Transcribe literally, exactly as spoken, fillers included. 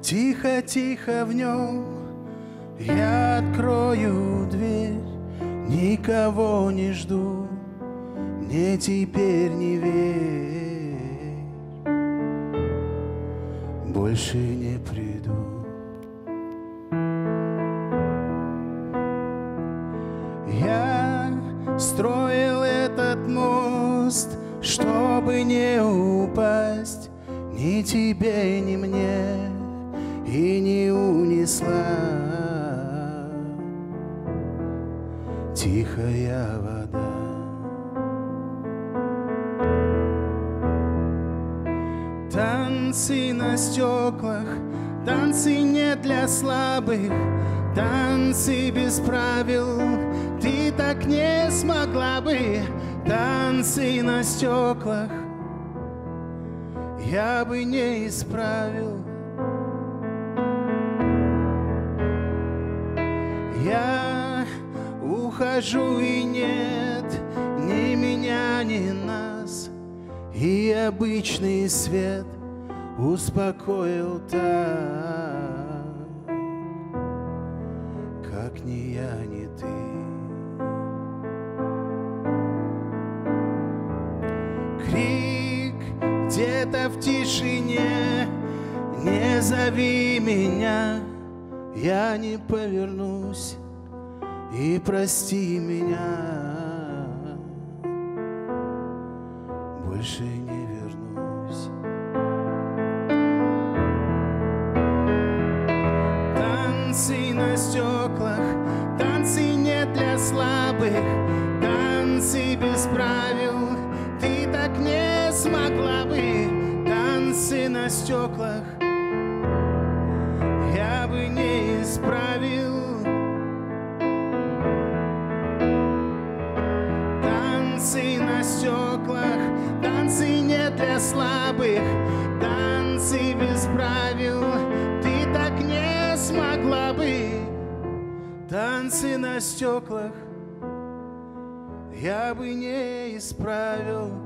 Тихо-тихо в нем я открою дверь, никого не жду, мне теперь не верь, больше не приду. Я строил этот мост, чтобы не упасть ни тебе, ни мне, и не унесла тихая вода. Танцы на стеклах, танцы не для слабых, танцы без правил, ты так не смогла бы. Танцы на стеклах я бы не исправил. Я ухожу, и нет ни меня, ни нас, и обычный свет успокоил так, как ни я, ни ты. Крик где-то в тишине, не зови меня, я не повернусь, и прости меня, больше не вернусь. Танцы на стеклах, танцы не для слабых, танцы без правил, ты так не смогла бы. Танцы на стеклах я бы не исправил. Танцы на стеклах, танцы не для слабых, танцы без правил, ты так не смогла бы. Танцы на стеклах я бы не исправил.